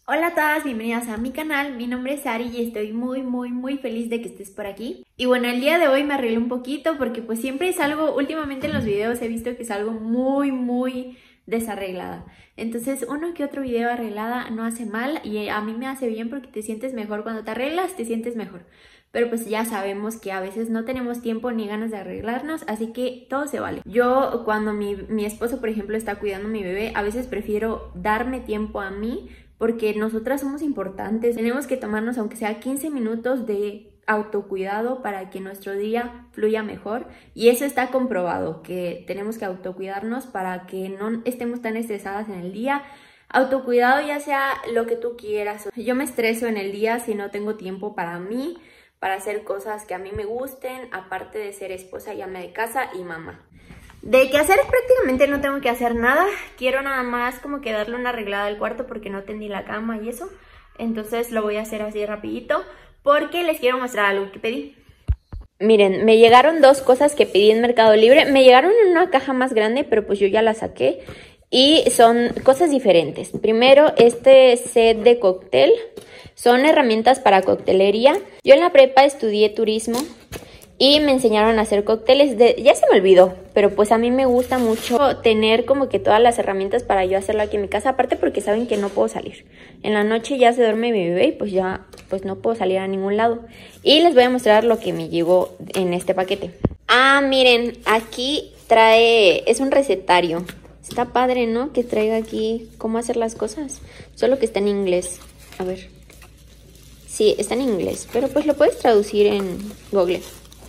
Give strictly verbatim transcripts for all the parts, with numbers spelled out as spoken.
Hola a todas, bienvenidas a mi canal, mi nombre es Ari y estoy muy muy muy feliz de que estés por aquí. Y bueno, el día de hoy me arreglé un poquito porque pues siempre es algo, últimamente en los videos he visto que es algo muy muy desarreglada. Entonces uno que otro video arreglada no hace mal y a mí me hace bien porque te sientes mejor cuando te arreglas, te sientes mejor. Pero pues ya sabemos que a veces no tenemos tiempo ni ganas de arreglarnos, así que todo se vale. Yo cuando mi, mi esposo, por ejemplo, está cuidando a mi bebé, a veces prefiero darme tiempo a mí porque nosotras somos importantes. Tenemos que tomarnos aunque sea quince minutos de autocuidado para que nuestro día fluya mejor. Y eso está comprobado, que tenemos que autocuidarnos para que no estemos tan estresadas en el día. Autocuidado ya sea lo que tú quieras. Yo me estreso en el día si no tengo tiempo para mí, para hacer cosas que a mí me gusten, aparte de ser esposa y ama de casa y mamá. De qué hacer prácticamente no tengo que hacer nada. Quiero nada más como que darle una arreglada al cuarto porque no tendí la cama y eso. Entonces lo voy a hacer así rapidito porque les quiero mostrar algo que pedí. Miren, me llegaron dos cosas que pedí en Mercado Libre. Me llegaron en una caja más grande, pero pues yo ya la saqué. Y son cosas diferentes. Primero, este set de cóctel. Son herramientas para coctelería. Yo en la prepa estudié turismo y me enseñaron a hacer cócteles. De, ya se me olvidó, pero pues a mí me gusta mucho tener como que todas las herramientas para yo hacerlo aquí en mi casa. Aparte porque saben que no puedo salir. En la noche ya se duerme mi bebé y pues ya pues no puedo salir a ningún lado. Y les voy a mostrar lo que me llegó en este paquete. Ah, miren, aquí trae, es un recetario. Está padre, ¿no? Que traiga aquí cómo hacer las cosas. Solo que está en inglés. A ver. Sí, está en inglés, pero pues lo puedes traducir en Google.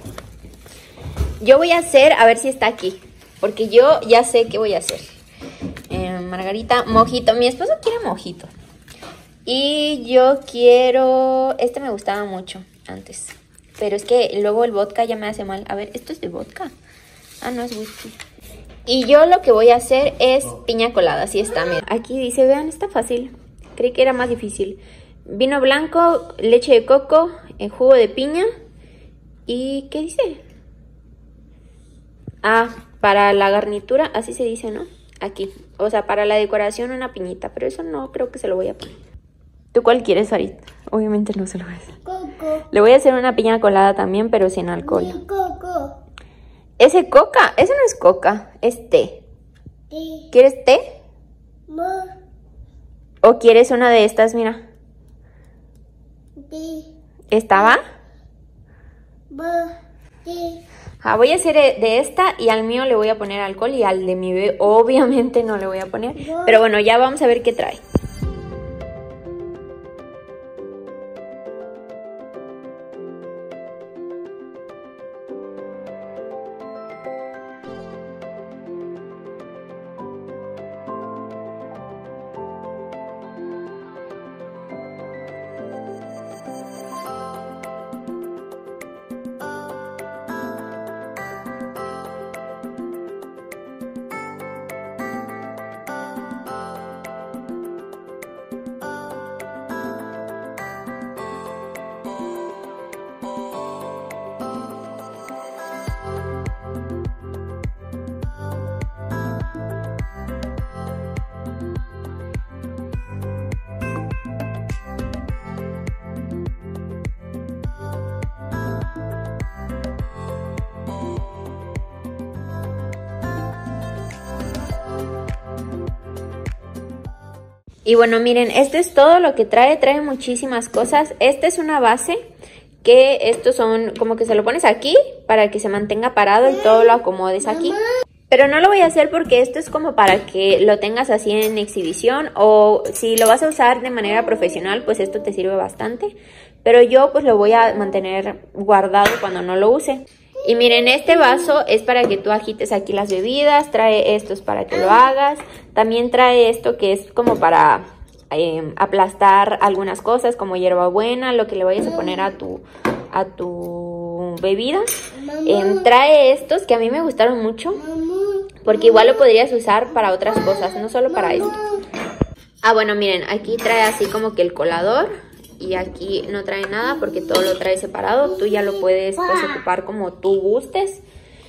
Yo voy a hacer, a ver si está aquí, porque yo ya sé qué voy a hacer. Eh, Margarita, mojito. Mi esposo quiere mojito. Y yo quiero, este me gustaba mucho antes, pero es que luego el vodka ya me hace mal. A ver, ¿esto es de vodka? Ah, no, es whisky. Y yo lo que voy a hacer es piña colada, así está, miren. Aquí dice, vean, está fácil. Creí que era más difícil. Vino blanco, leche de coco, eh, jugo de piña. ¿Y qué dice? Ah, para la garnitura, así se dice, ¿no? Aquí. O sea, para la decoración una piñita, pero eso no creo que se lo voy a poner. ¿Tú cuál quieres, Farid? Obviamente no se lo voy a hacer. Coco. Le voy a hacer una piña colada también, pero sin alcohol. Mi coco. ¿Ese coca? Ese no es coca, es té. Ti. ¿Quieres té? Mo. ¿O quieres una de estas? Mira. Ti. ¿Esta va? Bo. Ti. Ah, voy a hacer de esta y al mío le voy a poner alcohol y al de mi bebé obviamente no le voy a poner. Pero bueno, ya vamos a ver qué trae. Y bueno, miren, esto es todo lo que trae, trae muchísimas cosas. Esta es una base que estos son como que se lo pones aquí para que se mantenga parado y todo lo acomodes aquí. Pero no lo voy a hacer porque esto es como para que lo tengas así en exhibición o si lo vas a usar de manera profesional, pues esto te sirve bastante. Pero yo pues lo voy a mantener guardado cuando no lo use. Y miren, este vaso es para que tú agites aquí las bebidas, trae estos para que lo hagas. También trae esto que es como para eh, aplastar algunas cosas como hierbabuena, lo que le vayas a poner a tu, a tu bebida. Eh, trae estos que a mí me gustaron mucho porque igual lo podrías usar para otras cosas, no solo para esto. Ah, bueno, miren, aquí trae así como que el colador. Y aquí no trae nada porque todo lo trae separado. Tú ya lo puedes pues, ocupar como tú gustes.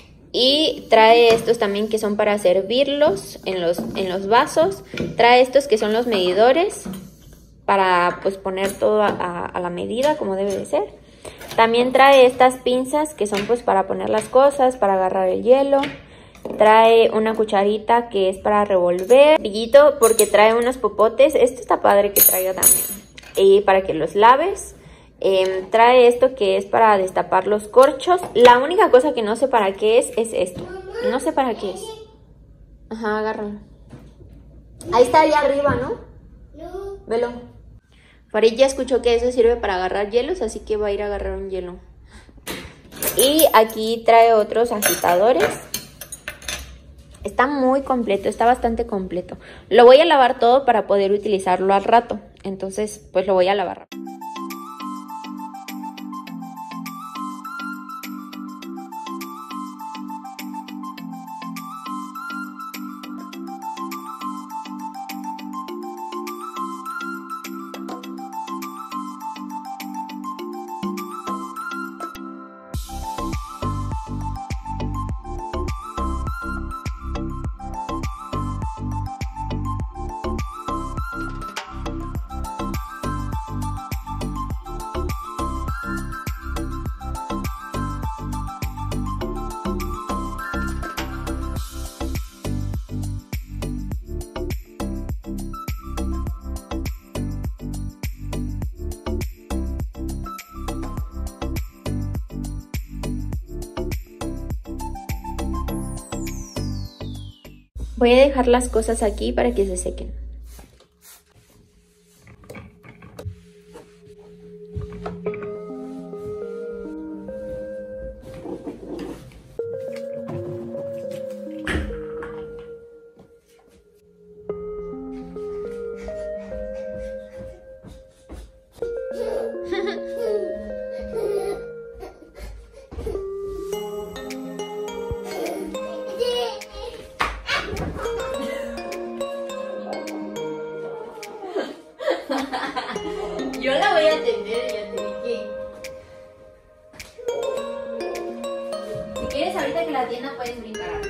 Y trae estos también que son para servirlos en los, en los vasos. Trae estos que son los medidores para pues poner todo a, a, a la medida como debe de ser. También trae estas pinzas que son pues para poner las cosas, para agarrar el hielo. Trae una cucharita que es para revolver, brillito porque trae unos popotes. Esto está padre que traiga también, y para que los laves. Eh, trae esto que es para destapar los corchos. La única cosa que no sé para qué es, es esto. No sé para qué es. Ajá, agárralo. Ahí está, allá arriba, ¿no? No. Velo. Farid ya escuchó que eso sirve para agarrar hielos, así que va a ir a agarrar un hielo. Y aquí trae otros agitadores. Está muy completo, está bastante completo. Lo voy a lavar todo para poder utilizarlo al rato. Entonces, pues lo voy a lavar. Voy a dejar las cosas aquí para que se sequen. Yo la voy a atender, ya te dije. Si quieres ahorita que la atienda puedes brincar.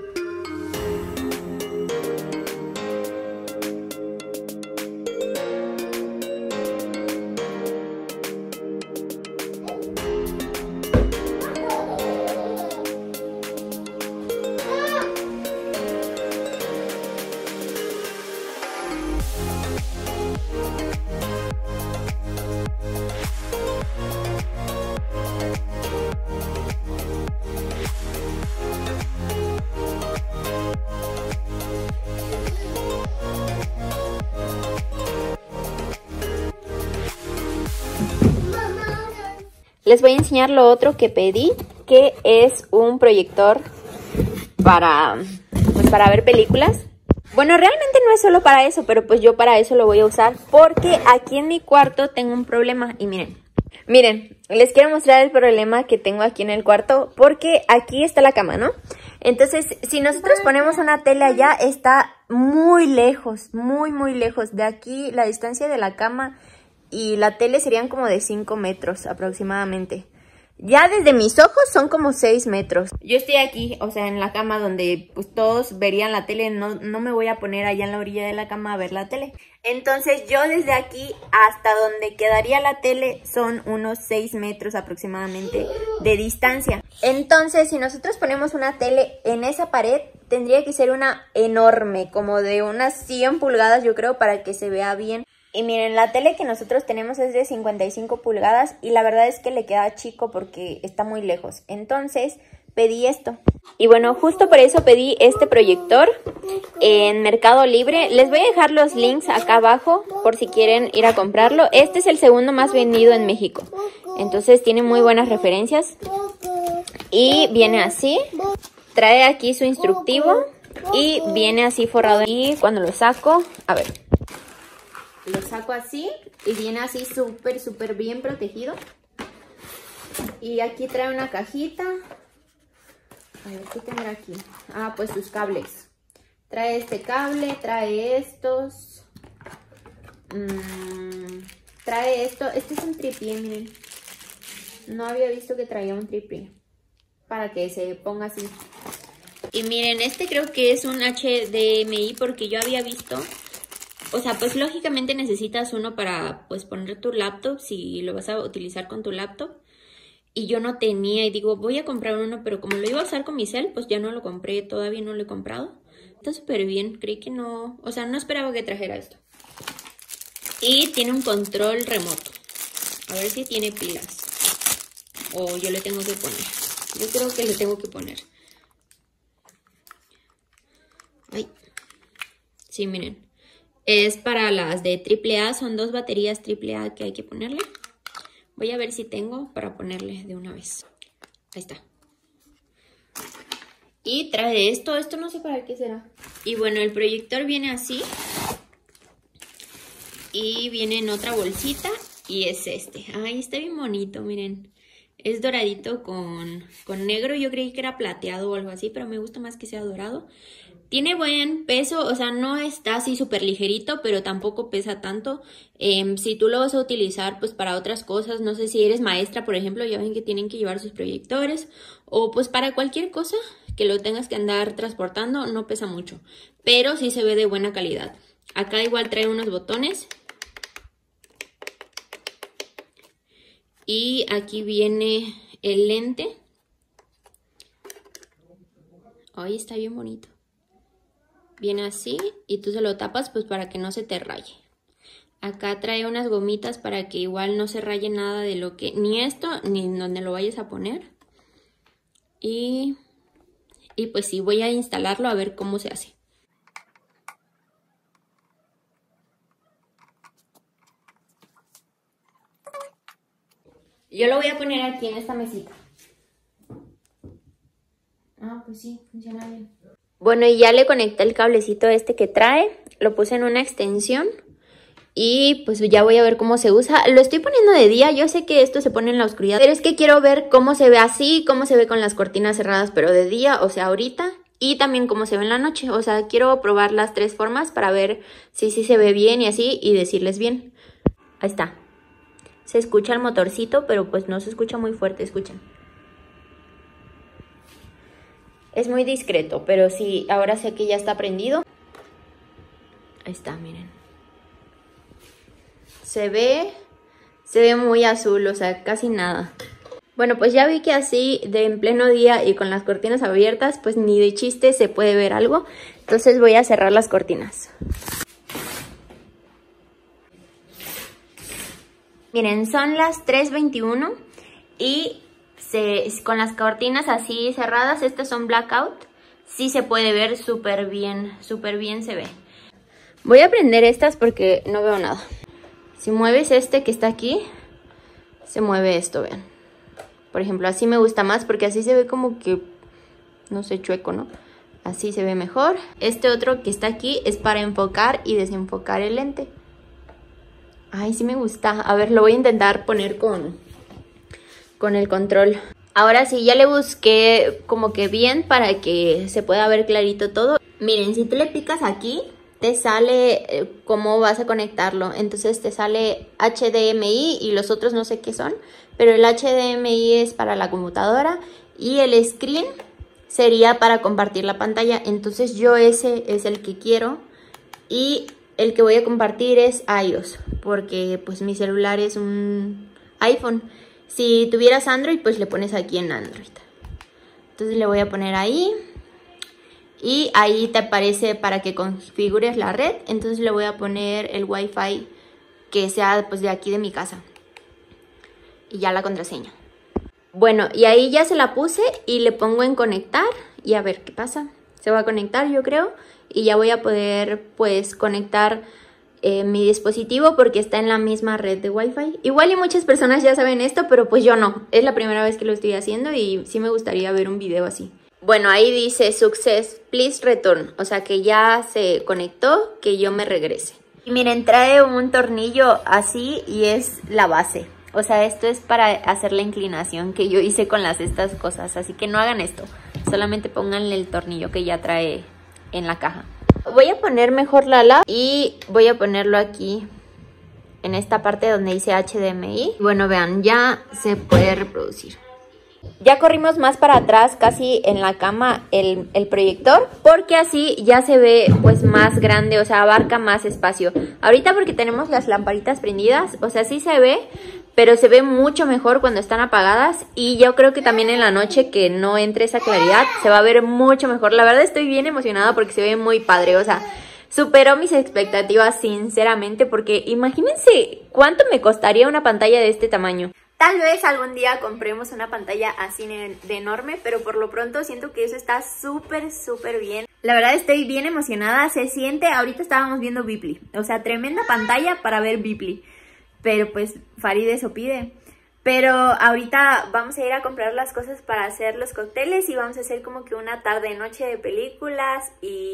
Les voy a enseñar lo otro que pedí, que es un proyector para, pues para ver películas. Bueno, realmente no es solo para eso, pero pues yo para eso lo voy a usar porque aquí en mi cuarto tengo un problema. Y miren, miren, les quiero mostrar el problema que tengo aquí en el cuarto porque aquí está la cama, ¿no? Entonces, si nosotros ponemos una tele allá, está muy lejos, muy, muy lejos. De aquí, la distancia de la cama y la tele serían como de cinco metros aproximadamente. Ya desde mis ojos son como seis metros. Yo estoy aquí, o sea, en la cama donde pues todos verían la tele. No, no me voy a poner allá en la orilla de la cama a ver la tele. Entonces yo desde aquí hasta donde quedaría la tele son unos seis metros aproximadamente de distancia. Entonces si nosotros ponemos una tele en esa pared, tendría que ser una enorme, como de unas cien pulgadas yo creo, para que se vea bien. Y miren, la tele que nosotros tenemos es de cincuenta y cinco pulgadas y la verdad es que le queda chico porque está muy lejos. Entonces pedí esto. Y bueno, justo por eso pedí este proyector en Mercado Libre. Les voy a dejar los links acá abajo por si quieren ir a comprarlo. Este es el segundo más vendido en México. Entonces tiene muy buenas referencias. Y viene así. Trae aquí su instructivo y viene así forrado. Y cuando lo saco, a ver... Lo saco así y viene así súper, súper bien protegido. Y aquí trae una cajita. A ver, ¿qué tendrá aquí? Ah, pues sus cables. Trae este cable, trae estos. Mm, trae esto. Este es un tripié, miren. No había visto que traía un tripié. Para que se ponga así. Y miren, este creo que es un H D M I porque yo había visto... o sea, pues lógicamente necesitas uno para pues poner tu laptop si lo vas a utilizar con tu laptop. Y yo no tenía y digo, voy a comprar uno, pero como lo iba a usar con mi cel, pues ya no lo compré, todavía no lo he comprado. Está súper bien, creí que no, o sea, no esperaba que trajera esto. Y tiene un control remoto. A ver si tiene pilas. O yo le tengo que poner. Yo creo que le tengo que poner. Ay. Sí, miren. Es para las de triple A. Son dos baterías triple A que hay que ponerle. Voy a ver si tengo para ponerle de una vez. Ahí está. Y trae esto. Esto no sé para qué será. Y bueno, el proyector viene así. Y viene en otra bolsita. Y es este. Ay, está bien bonito, miren. Es doradito con, con negro. Yo creí que era plateado o algo así, pero me gusta más que sea dorado. Tiene buen peso, o sea, no está así súper ligerito, pero tampoco pesa tanto. Eh, si tú lo vas a utilizar pues para otras cosas, no sé si eres maestra, por ejemplo, ya ven que tienen que llevar sus proyectores. O pues para cualquier cosa que lo tengas que andar transportando, no pesa mucho. Pero sí se ve de buena calidad. Acá igual trae unos botones. Y aquí viene el lente. Ay, está bien bonito. Viene así y tú se lo tapas pues para que no se te raye. Acá trae unas gomitas para que igual no se raye nada de lo que... Ni esto, ni donde lo vayas a poner. Y, y pues sí, voy a instalarlo a ver cómo se hace. Yo lo voy a poner aquí en esta mesita. Ah, pues sí, funciona bien. Bueno, y ya le conecté el cablecito este que trae. Lo puse en una extensión. Y pues ya voy a ver cómo se usa. Lo estoy poniendo de día. Yo sé que esto se pone en la oscuridad. Pero es que quiero ver cómo se ve así. Cómo se ve con las cortinas cerradas, pero de día. O sea, ahorita. Y también cómo se ve en la noche. O sea, quiero probar las tres formas para ver si sí se ve bien y así. Y decirles bien. Ahí está. Se escucha el motorcito, pero pues no se escucha muy fuerte. Escuchen. Es muy discreto, pero sí, ahora sé que ya está prendido. Ahí está, miren. Se ve, se ve muy azul, o sea, casi nada. Bueno, pues ya vi que así, de en pleno día y con las cortinas abiertas, pues ni de chiste se puede ver algo. Entonces voy a cerrar las cortinas. Miren, son las tres veintiuno y... Se, con las cortinas así cerradas, estas son blackout, sí se puede ver súper bien, súper bien se ve. Voy a prender estas porque no veo nada. Si mueves este que está aquí, se mueve esto, vean. Por ejemplo, así me gusta más porque así se ve como que, no sé, chueco, ¿no? Así se ve mejor. Este otro que está aquí es para enfocar y desenfocar el lente. Ay, sí me gusta. A ver, lo voy a intentar poner con... con el control. Ahora sí, ya le busqué como que bien para que se pueda ver clarito todo. Miren, si tú le picas aquí, te sale eh, cómo vas a conectarlo. Entonces te sale H D M I y los otros no sé qué son. Pero el H D M I es para la computadora y el screen sería para compartir la pantalla. Entonces yo ese es el que quiero y el que voy a compartir es iOS. Porque pues mi celular es un iPhone. Si tuvieras Android, pues le pones aquí en Android. Entonces le voy a poner ahí. Y ahí te aparece para que configures la red. Entonces le voy a poner el Wi-Fi que sea pues de aquí de mi casa. Y ya la contraseña. Bueno, y ahí ya se la puse y le pongo en conectar. Y a ver qué pasa. Se va a conectar, yo creo. Y ya voy a poder pues conectar... Eh, mi dispositivo porque está en la misma red de Wi-Fi. Igual y muchas personas ya saben esto, pero pues yo no. Es la primera vez que lo estoy haciendo y sí me gustaría ver un video así. Bueno, ahí dice Success, please return. O sea que ya se conectó, que yo me regrese. Y miren, trae un tornillo así y es la base. O sea, esto es para hacer la inclinación que yo hice con las estas cosas. Así que no hagan esto. Solamente pónganle el tornillo que ya trae en la caja. Voy a poner mejor la lab y voy a ponerlo aquí en esta parte donde dice H D M I. Bueno, vean, ya se puede reproducir. Ya corrimos más para atrás, casi en la cama, el, el proyector, porque así ya se ve pues más grande, o sea, abarca más espacio. Ahorita porque tenemos las lamparitas prendidas, o sea, sí se ve, pero se ve mucho mejor cuando están apagadas. Y yo creo que también en la noche que no entre esa claridad, se va a ver mucho mejor. La verdad estoy bien emocionada porque se ve muy padre, o sea, superó mis expectativas sinceramente, porque imagínense cuánto me costaría una pantalla de este tamaño. Tal vez algún día compremos una pantalla así de enorme, pero por lo pronto siento que eso está súper, súper bien. La verdad estoy bien emocionada, se siente, ahorita estábamos viendo Bipli, o sea, tremenda pantalla para ver Bipli, pero pues Farid eso pide. Pero ahorita vamos a ir a comprar las cosas para hacer los cócteles y vamos a hacer como que una tarde-noche de películas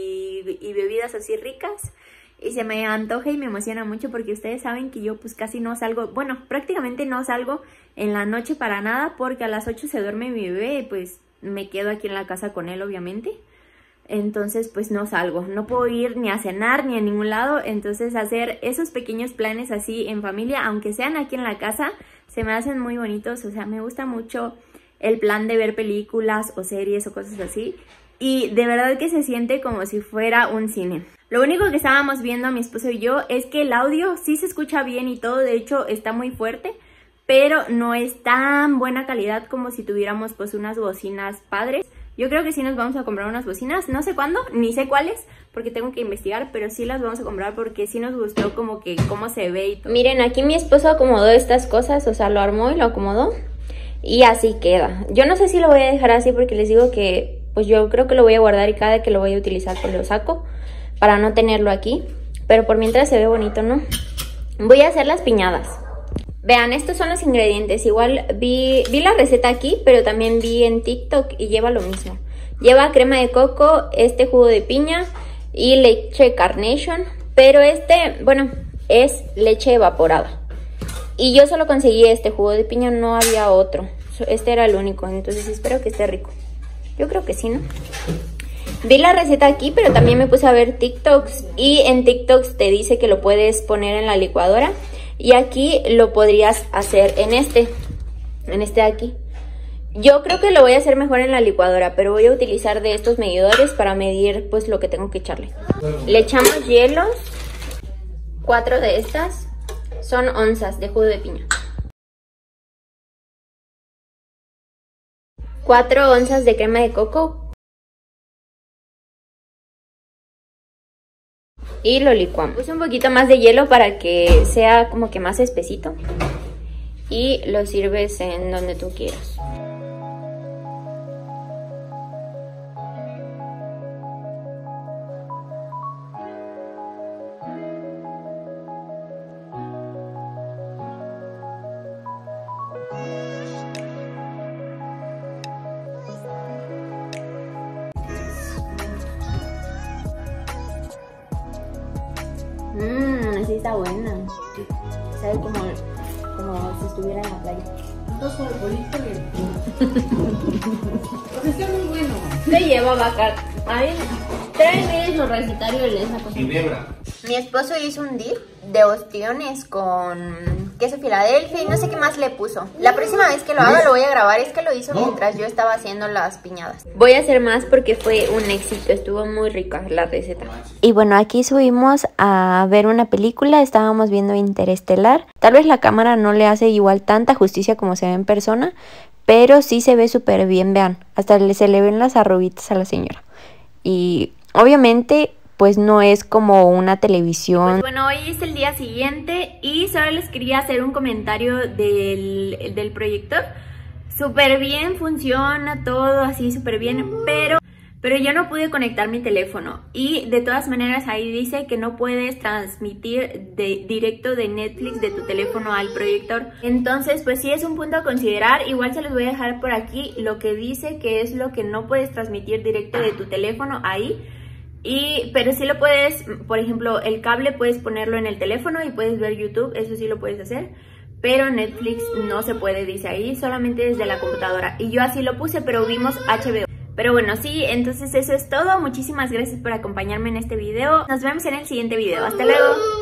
y, y bebidas así ricas. Y se me antoja y me emociona mucho porque ustedes saben que yo pues casi no salgo, bueno, prácticamente no salgo en la noche para nada porque a las ocho se duerme mi bebé y pues me quedo aquí en la casa con él obviamente. Entonces pues no salgo, no puedo ir ni a cenar ni a ningún lado, entonces hacer esos pequeños planes así en familia, aunque sean aquí en la casa, se me hacen muy bonitos, o sea, me gusta mucho el plan de ver películas o series o cosas así. Y de verdad que se siente como si fuera un cine. Lo único que estábamos viendo mi esposo y yo es que el audio sí se escucha bien y todo, de hecho está muy fuerte, pero no es tan buena calidad como si tuviéramos pues unas bocinas padres. Yo creo que sí nos vamos a comprar unas bocinas, no sé cuándo, ni sé cuáles, porque tengo que investigar, pero sí las vamos a comprar porque sí nos gustó como que cómo se ve y todo. Miren, aquí mi esposo acomodó estas cosas, o sea, lo armó y lo acomodó y así queda. Yo no sé si lo voy a dejar así porque les digo que pues yo creo que lo voy a guardar y cada que lo voy a utilizar pues lo saco para no tenerlo aquí. Pero por mientras se ve bonito, ¿no? Voy a hacer las piñadas. Vean, estos son los ingredientes. Igual vi, vi la receta aquí, pero también vi en TikTok y lleva lo mismo. Lleva crema de coco, este jugo de piña y leche Carnation. Pero este, bueno, es leche evaporada. Y yo solo conseguí este jugo de piña, no había otro. Este era el único, entonces espero que esté rico. Yo creo que sí, ¿no? Vi la receta aquí, pero también me puse a ver TikToks. Y en TikToks te dice que lo puedes poner en la licuadora. Y aquí lo podrías hacer en este. En este de aquí. Yo creo que lo voy a hacer mejor en la licuadora, pero voy a utilizar de estos medidores para medir pues lo que tengo que echarle. Le echamos hielos. Cuatro de estas. Son onzas de jugo de piña. Cuatro onzas de crema de coco. Y lo licuamos. Puse un poquito más de hielo para que sea como que más espesito. Y lo sirves en donde tú quieras. Mmm, así está buena. Sabe como, como si estuviera en la playa. Dos por el bolito pues está muy bueno. Se lleva vaca. A ver, tráeme su recetario de esa cosa. Ginebra. Mi esposo hizo un dip de ostiones con queso Filadelfia y no sé qué más le puso. La próxima vez que lo haga lo voy a grabar. Es que lo hizo mientras yo estaba haciendo las piñadas. Voy a hacer más porque fue un éxito. Estuvo muy rica la receta. Y bueno, aquí subimos a ver una película. Estábamos viendo Interestelar. Tal vez la cámara no le hace igual tanta justicia como se ve en persona, pero sí se ve súper bien, vean. Hasta se le ven las arruguitas a la señora. Y obviamente pues no es como una televisión. Pues bueno, hoy es el día siguiente y solo les quería hacer un comentario del, del proyector. Súper bien, funciona todo así súper bien, pero, pero yo no pude conectar mi teléfono. Y de todas maneras ahí dice que no puedes transmitir de, directo de Netflix de tu teléfono al proyector. Entonces pues sí es un punto a considerar. Igual se los voy a dejar por aquí lo que dice que es lo que no puedes transmitir directo de tu teléfono ahí. Y, pero sí lo puedes, por ejemplo, el cable puedes ponerlo en el teléfono y puedes ver YouTube, eso sí lo puedes hacer. Pero Netflix no se puede, dice ahí, solamente desde la computadora. Y yo así lo puse, pero vimos H B O. Pero bueno, sí, entonces eso es todo. Muchísimas gracias por acompañarme en este video. Nos vemos en el siguiente video. Hasta luego.